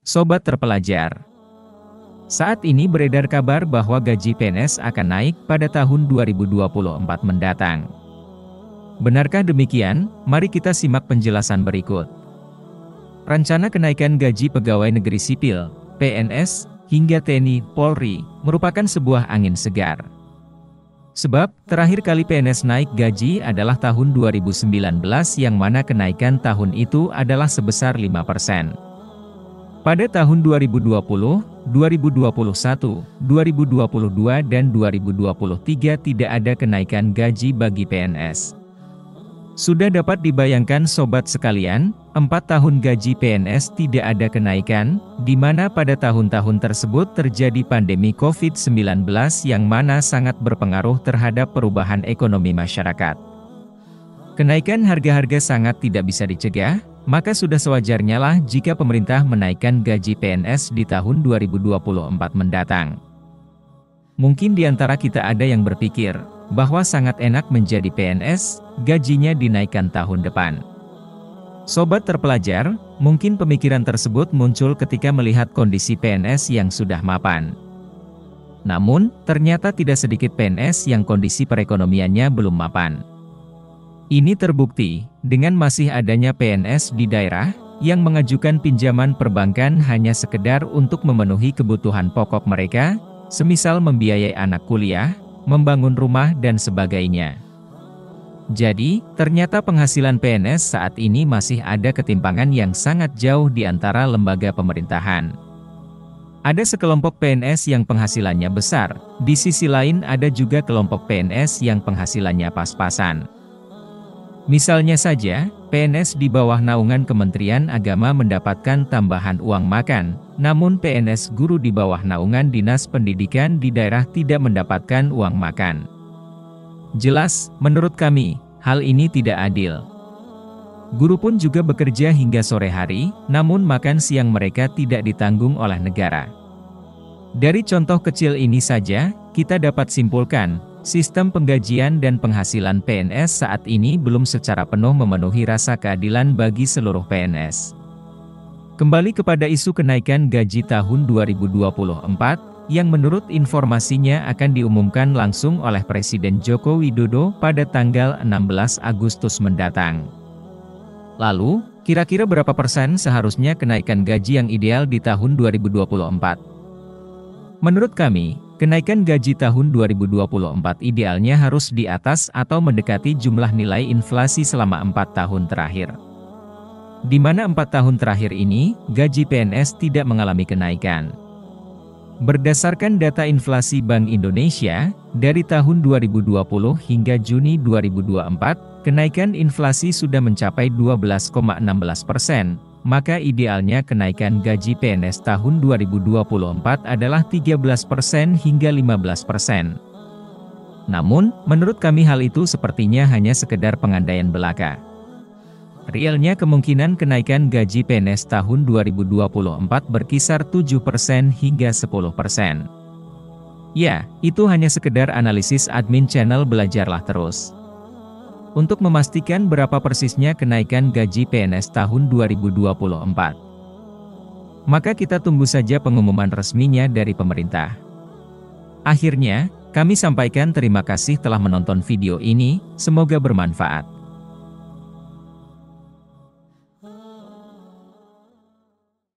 Sobat terpelajar, saat ini beredar kabar bahwa gaji PNS akan naik pada tahun 2024 mendatang. Benarkah demikian? Mari kita simak penjelasan berikut. Rencana kenaikan gaji pegawai negeri sipil, PNS, hingga TNI, Polri, merupakan sebuah angin segar. Sebab, terakhir kali PNS naik gaji adalah tahun 2019 yang mana kenaikan tahun itu adalah sebesar 5%. Pada tahun 2020, 2021, 2022 dan 2023 tidak ada kenaikan gaji bagi PNS. Sudah dapat dibayangkan sobat sekalian, 4 tahun gaji PNS tidak ada kenaikan, di mana pada tahun-tahun tersebut terjadi pandemi COVID-19 yang mana sangat berpengaruh terhadap perubahan ekonomi masyarakat. Kenaikan harga-harga sangat tidak bisa dicegah, maka sudah sewajarnya lah jika pemerintah menaikkan gaji PNS di tahun 2024 mendatang. Mungkin di antara kita ada yang berpikir bahwa sangat enak menjadi PNS, gajinya dinaikkan tahun depan. Sobat terpelajar, mungkin pemikiran tersebut muncul ketika melihat kondisi PNS yang sudah mapan. Namun, ternyata tidak sedikit PNS yang kondisi perekonomiannya belum mapan. Ini terbukti dengan masih adanya PNS di daerah yang mengajukan pinjaman perbankan hanya sekedar untuk memenuhi kebutuhan pokok mereka, semisal membiayai anak kuliah, membangun rumah dan sebagainya. Jadi, ternyata penghasilan PNS saat ini masih ada ketimpangan yang sangat jauh di antara lembaga pemerintahan. Ada sekelompok PNS yang penghasilannya besar, di sisi lain ada juga kelompok PNS yang penghasilannya pas-pasan. Misalnya saja, PNS di bawah naungan Kementerian Agama mendapatkan tambahan uang makan, namun PNS guru di bawah naungan Dinas Pendidikan di daerah tidak mendapatkan uang makan. Jelas, menurut kami, hal ini tidak adil. Guru pun juga bekerja hingga sore hari, namun makan siang mereka tidak ditanggung oleh negara. Dari contoh kecil ini saja, kita dapat simpulkan, sistem penggajian dan penghasilan PNS saat ini belum secara penuh memenuhi rasa keadilan bagi seluruh PNS. Kembali kepada isu kenaikan gaji tahun 2024, yang menurut informasinya akan diumumkan langsung oleh Presiden Joko Widodo pada tanggal 16 Agustus mendatang. Lalu, kira-kira berapa persen seharusnya kenaikan gaji yang ideal di tahun 2024? Menurut kami, kenaikan gaji tahun 2024 idealnya harus di atas atau mendekati jumlah nilai inflasi selama 4 tahun terakhir. Di mana 4 tahun terakhir ini, gaji PNS tidak mengalami kenaikan. Berdasarkan data inflasi Bank Indonesia, dari tahun 2020 hingga Juni 2024, kenaikan inflasi sudah mencapai 12,16%. Maka idealnya kenaikan gaji PNS tahun 2024 adalah 13% hingga 15%. Namun, menurut kami hal itu sepertinya hanya sekedar pengandaian belaka. Realnya kemungkinan kenaikan gaji PNS tahun 2024 berkisar 7% hingga 10%. Ya, itu hanya sekedar analisis admin channel Belajarlah Terus. Untuk memastikan berapa persisnya kenaikan gaji PNS tahun 2024. Maka kita tunggu saja pengumuman resminya dari pemerintah. Akhirnya, kami sampaikan terima kasih telah menonton video ini, semoga bermanfaat.